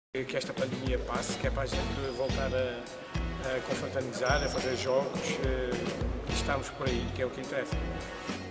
Que esta pandemia passe, que é para a gente voltar a confraternizar, a fazer jogos e estamos por aí, que é o que interessa.